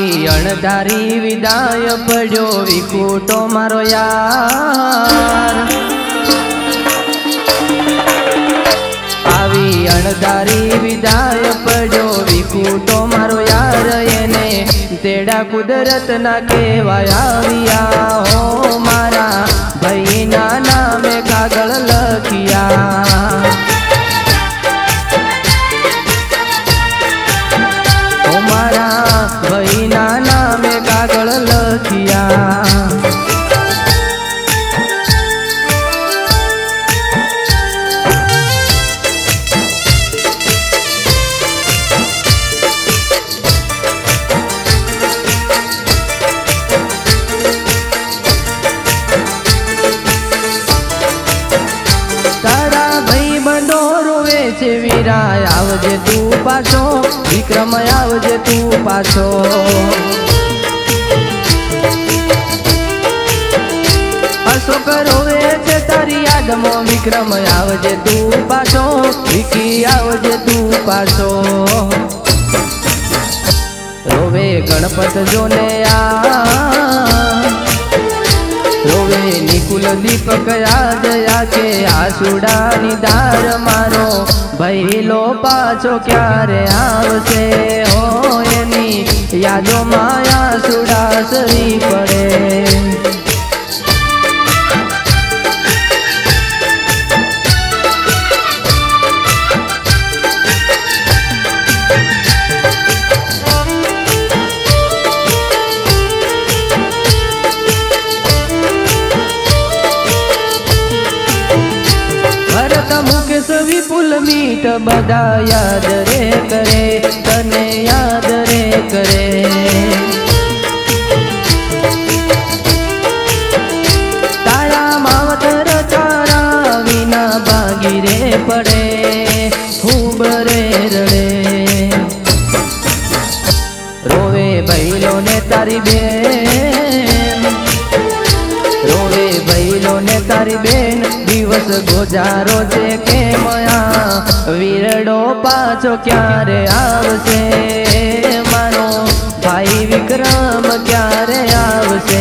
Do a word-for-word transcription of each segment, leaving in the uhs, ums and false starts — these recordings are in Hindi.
आवी अणधारी विदाय पड्यो विकूटो मारो यार। आवी अणधारी विदाय पड्यो विकूटो मारो यार। एने तेड़ा कुदरत ना केवाय आविया हो मारा भाई ना नामे कागळ लखिया। मारा भाई ना नामे कागळ लखिया। तारा भाई बंधो रोवे छे वीरा आवजे तू पाछो। विक्रम आवजे तू पाछो। अशोक रोवे छे तारी यादमां विक्रम आवजे तू पाछो। विकी आवजे तू पाछो। रोवे गणपत जोने आ रोवे निकुल दीपक याद आके आसुड़ा निधार मारो भैलो पाछो क्यारे आवशे हो एनी यादो माया सुड़ा सरी पड़े। मुकेश विपुल मीट बदा याद रे करे तने याद रे करे। तारा मावतर तारा विना बागी रे पड़े खूब रे रड़े। रोवे बैलो ने तारी बेन रोवे बैलो ने तारी बेन दिवस गुजारो छे के मया वीरडो पाछो क्यारे आवशे मारो भाई विक्रम क्यारे आवशे।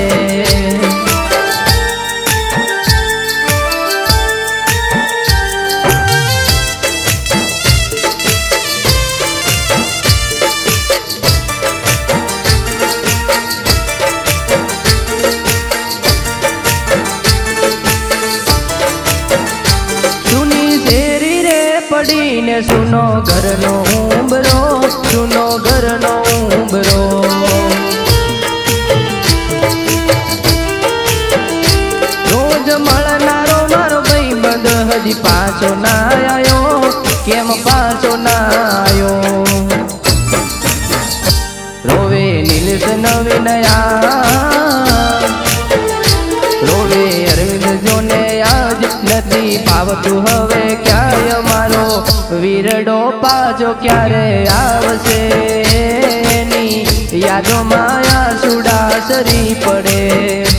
पड़ीने सुनो घर नो उंबरो सुनो घर नो उंबरो। रोज मळनारो मारो भाईबंध हजी पाछो ना आयो केम पाछो ना आयो। रोवे नीलेश नवीनया रोवे अरविंद जोने आज नथी पावतु हवे क्याय मारो वीरडो पाछो क्यारे आवशे एनी यादो माया सुड़ा सरी पड़े।